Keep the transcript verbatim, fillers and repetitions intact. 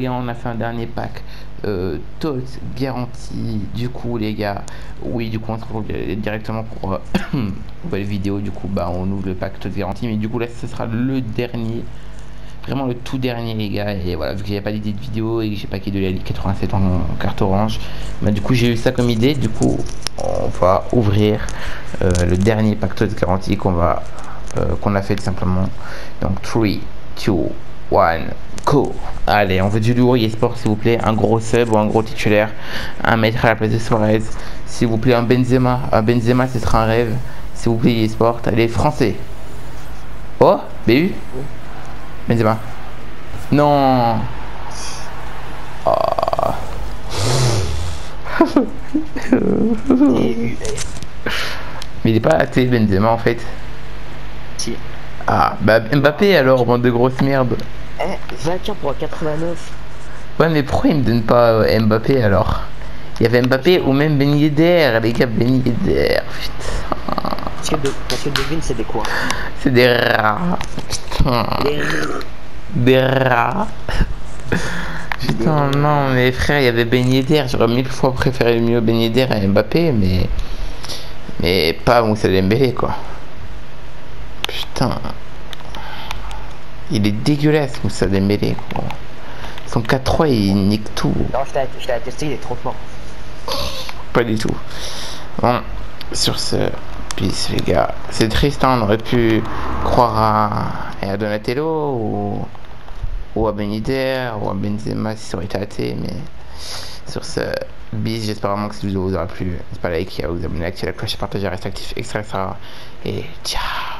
Et on a fait un dernier pack euh, tot garanti. Du coup les gars, oui du coup on se retrouve directement pour euh, une nouvelle vidéo. Du coup bah on ouvre le pack tot garanti, mais du coup là ce sera le dernier, vraiment le tout dernier les gars. Et voilà, vu que j'avais pas d'idée de vidéo et que j'ai pas de la Ligue quatre-vingt-sept en, en carte orange, bah du coup j'ai eu ça comme idée. Du coup on va ouvrir euh, le dernier pack tot garanti qu'on va euh, qu'on a fait tout simplement. Donc trois, deux, un, go. Allez, on veut du lourd e-sport s'il vous plaît, un gros sub ou un gros titulaire, un maître à la place de Suarez, s'il vous plaît un Benzema, un Benzema ce sera un rêve, s'il vous plaît e-sport. Allez français. Oh, B U Benzema. Non. Oh. Mais il est pas athée Benzema en fait. Si. Ah, bah Mbappé alors, bande de grosses merdes. Eh, vainqueur pour quatre-vingt-neuf. Ouais, mais pourquoi il me donne pas euh, Mbappé alors? Il y avait Mbappé ou même Ben Yedder, les gars, Ben Yedder. Putain. Parce que, de, parce que devine, c'est des quoi? C'est des rats. Putain. Des... Des rats. Putain, des... non, mais frère, il y avait Ben Yedder. J'aurais mille fois préféré mieux Ben Yedder à Mbappé, mais. Mais pas Moussa Dembélé, quoi. Putain. Il est dégueulasse, Moussa Dembélé, quoi. Son quatre trois, il nique tout. Non, je l'ai attesté, il est trop fort. Pas du tout. Bon, sur ce, peace les gars. C'est triste, hein, on aurait pu croire à, à Donatello ou, ou à Ben Yedder ou à Benzema si ça aurait été athée, mais sur ce, bis, j'espère vraiment que cette vidéo vous aura plu. N'hésitez pas à liker, à vous abonner, à activer la cloche, à partager, à rester actif, extra, extra. Et ciao.